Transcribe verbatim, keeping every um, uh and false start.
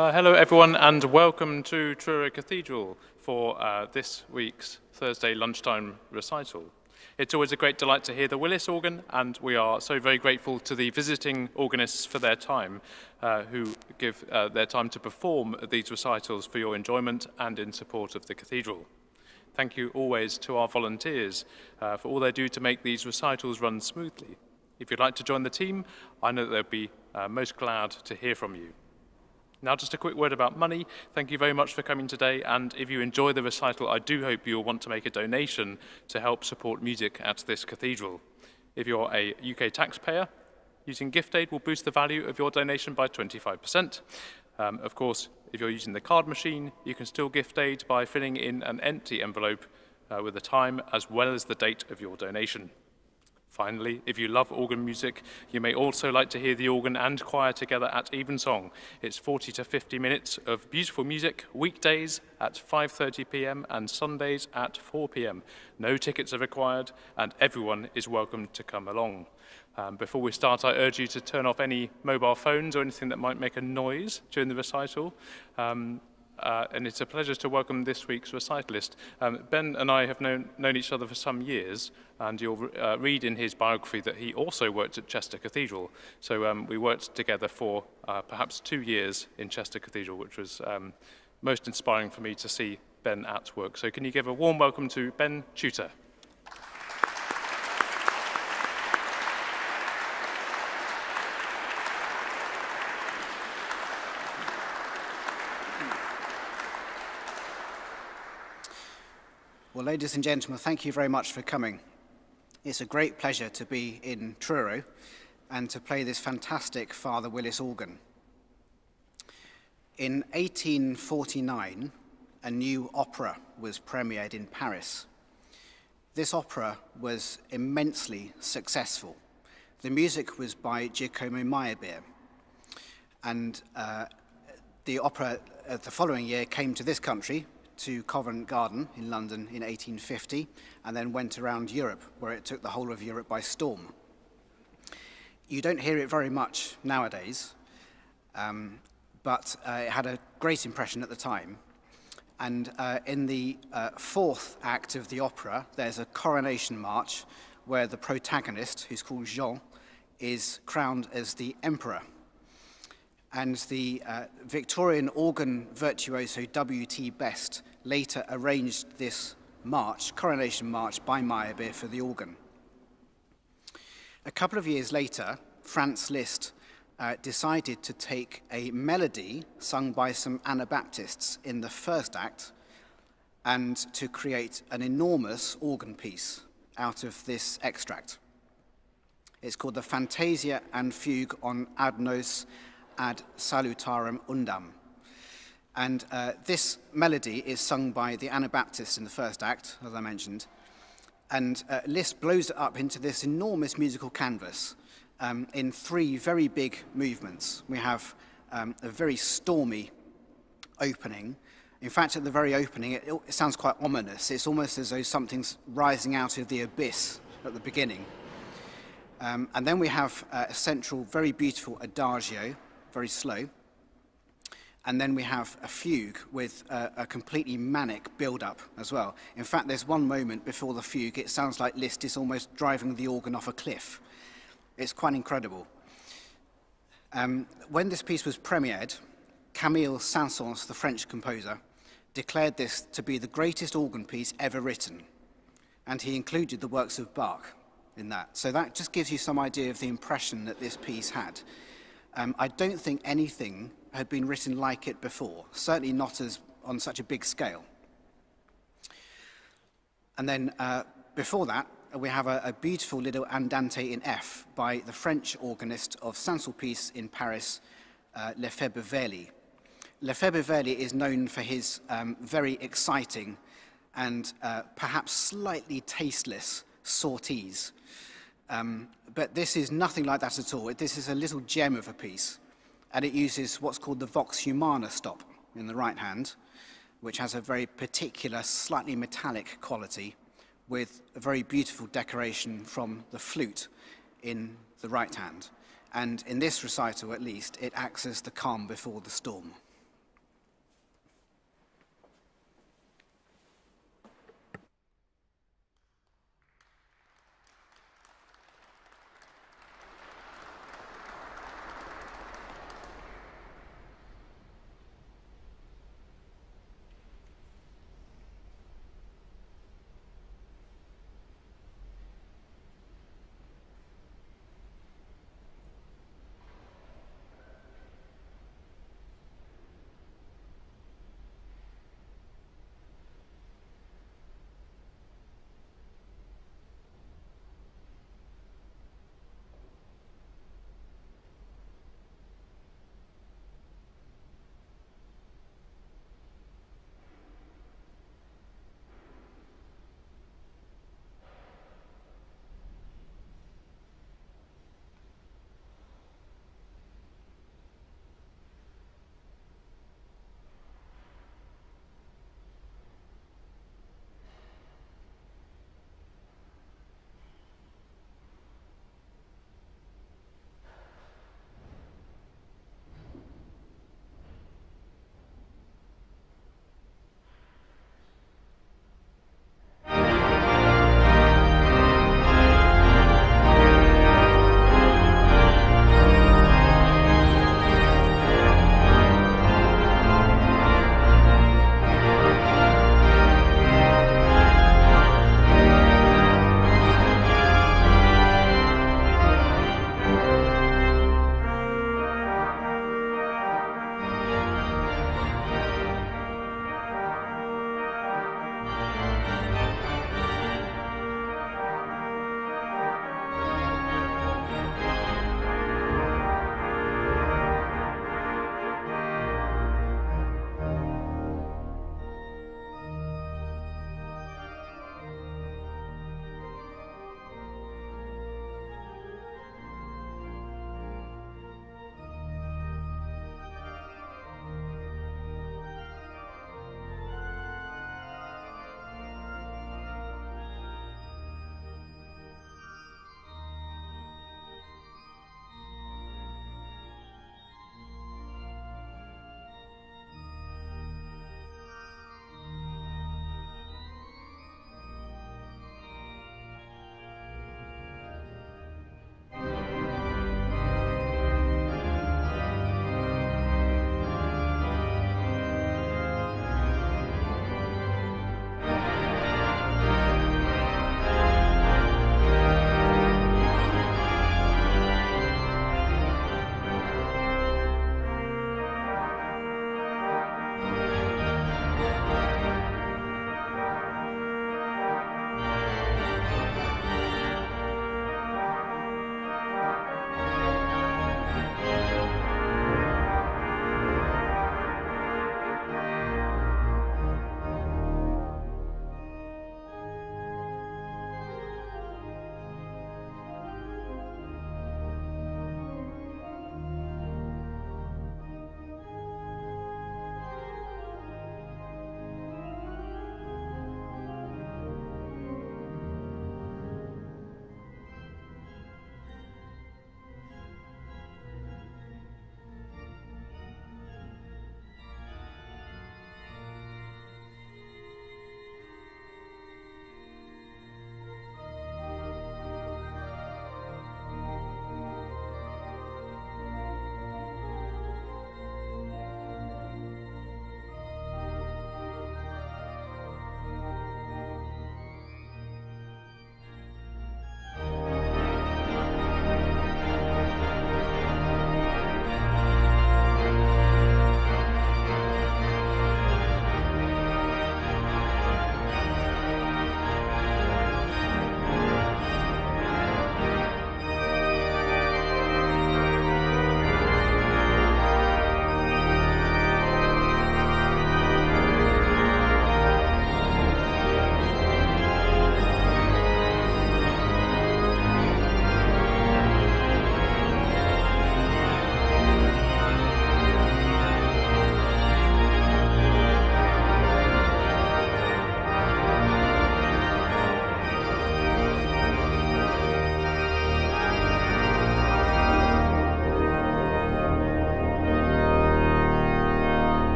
Uh, hello everyone and welcome to Truro Cathedral for uh, this week's Thursday lunchtime recital. It's always a great delight to hear the Willis organ, and we are so very grateful to the visiting organists for their time, uh, who give uh, their time to perform these recitals for your enjoyment and in support of the cathedral. Thank you always to our volunteers uh, for all they do to make these recitals run smoothly. If you'd like to join the team, I know that they'll be uh, most glad to hear from you. Now, just a quick word about money. Thank you very much for coming today, and if you enjoy the recital, I do hope you'll want to make a donation to help support music at this cathedral. If you're a U K taxpayer, using gift aid will boost the value of your donation by twenty-five percent. Um, of course, if you're using the card machine, you can still gift aid by filling in an empty envelope uh, with the time as well as the date of your donation. Finally, if you love organ music, you may also like to hear the organ and choir together at Evensong. It's forty to fifty minutes of beautiful music, weekdays at five thirty p m and Sundays at four p m No tickets are required, and everyone is welcome to come along. Um, before we start, I urge you to turn off any mobile phones or anything that might make a noise during the recital. Um, Uh, and it's a pleasure to welcome this week's recitalist. Um, Ben and I have known, known each other for some years, and you'll uh, read in his biography that he also worked at Chester Cathedral. So um, we worked together for uh, perhaps two years in Chester Cathedral, which was um, most inspiring for me to see Ben at work. So can you give a warm welcome to Ben Chewter? Well, ladies and gentlemen, thank you very much for coming. It's a great pleasure to be in Truro and to play this fantastic Father Willis organ. In eighteen forty-nine, a new opera was premiered in Paris. This opera was immensely successful. The music was by Giacomo Meyerbeer, and uh, the opera uh, the following year came to this country, to Covent Garden in London in eighteen fifty, and then went around Europe, where it took the whole of Europe by storm. You don't hear it very much nowadays, um, but uh, it had a great impression at the time. And uh, in the uh, fourth act of the opera, there's a coronation march where the protagonist, who's called Jean, is crowned as the emperor. And the uh, Victorian organ virtuoso W T Best later arranged this march, coronation march, by Meyerbeer for the organ. A couple of years later, Franz Liszt uh, decided to take a melody sung by some Anabaptists in the first act and to create an enormous organ piece out of this extract. It's called the Fantasia and Fugue on Ad Nos Ad Salutarum Undam. And uh, this melody is sung by the Anabaptists in the first act, as I mentioned. And uh, Liszt blows it up into this enormous musical canvas um, in three very big movements. We have um, a very stormy opening. In fact, at the very opening, it, it sounds quite ominous. It's almost as though something's rising out of the abyss at the beginning. Um, and then we have uh, a central, very beautiful adagio, very slow. And then we have a fugue with a, a completely manic build-up as well. In fact, there's one moment before the fugue, it sounds like Liszt is almost driving the organ off a cliff. It's quite incredible. Um, when this piece was premiered, Camille Saint-Saëns, the French composer, declared this to be the greatest organ piece ever written. And he included the works of Bach in that. So that just gives you some idea of the impression that this piece had. Um, I don't think anything had been written like it before, certainly not as on such a big scale. And then uh, before that, we have a, a beautiful little andante in F by the French organist of Saint-Sulpice in Paris, uh, Lefebvre Verly. Lefebvre Verly is known for his um, very exciting and uh, perhaps slightly tasteless sorties. Um, but this is nothing like that at all. This is a little gem of a piece, and it uses what's called the vox humana stop in the right hand, which has a very particular, slightly metallic quality, with a very beautiful decoration from the flute in the right hand. And in this recital, at least, it acts as the calm before the storm.